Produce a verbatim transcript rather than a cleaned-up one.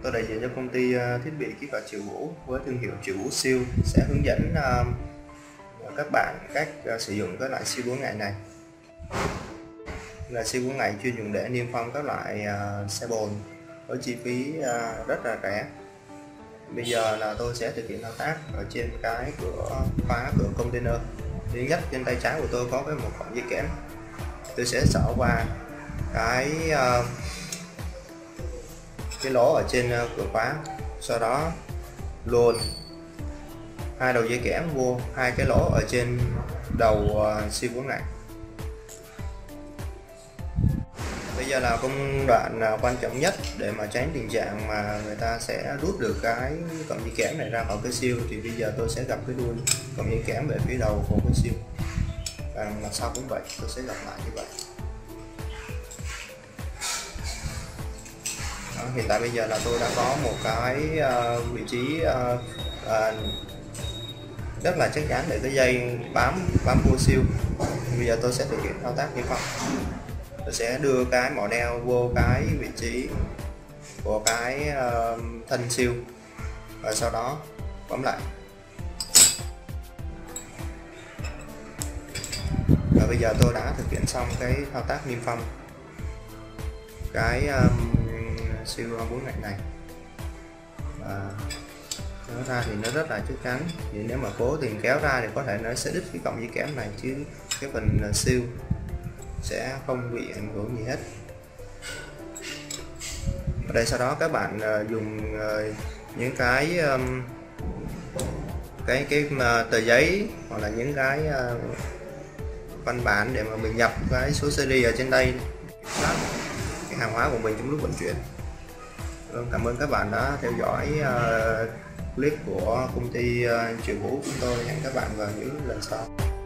Tôi đại diện cho công ty thiết bị kỹ thuật Triệu Vũ với thương hiệu Triệu Vũ Seal sẽ hướng dẫn các bạn cách sử dụng các loại siêu bốn ngày này. Là siêu bốn ngày chuyên dùng để niêm phong các loại xe bồn với chi phí rất là rẻ. Bây giờ là tôi sẽ thực hiện thao tác ở trên cái cửa khóa cửa container. Thứ nhất, trên tay trái của tôi có cái một cọng dây kẽm. Tôi sẽ xỏ qua cái cái lỗ ở trên cửa khóa, sau đó luồn hai đầu dây kẽm vô hai cái lỗ ở trên đầu siêu bốn này. Bây giờ là công đoạn quan trọng nhất để mà tránh tình trạng mà người ta sẽ rút được cái cọng dây kẽm này ra khỏi cái siêu, thì bây giờ tôi sẽ gặp cái đuôi cọng dây kẽm về phía đầu của cái siêu, và mặt sau cũng vậy, tôi sẽ gặp lại như vậy. Đó, hiện tại bây giờ là tôi đã có một cái uh, vị trí uh, uh, rất là chắc chắn để cái dây bám bám vô siêu. Bây giờ tôi sẽ thực hiện thao tác như vậy. Tôi sẽ đưa cái mỏ neo vô cái vị trí của cái uh, thân siêu và sau đó bấm lại. Và bây giờ tôi đã thực hiện xong cái thao tác niêm phong cái um, siêu bốn ngạch này, và nó ra thì nó rất là chắc chắn. Thì nếu mà cố tình kéo ra thì có thể nó sẽ đứt cái cọng dây kẽm này, chứ cái phần siêu sẽ không bị ảnh hưởng gì hết. Ở đây sau đó các bạn dùng những cái cái cái tờ giấy hoặc là những cái văn bản để mà mình nhập cái số series ở trên đây, cái hàng hóa của mình trong lúc vận chuyển. Cảm ơn các bạn đã theo dõi clip của công ty Triệu Vũ. Chúng tôi hẹn các bạn vào những lần sau.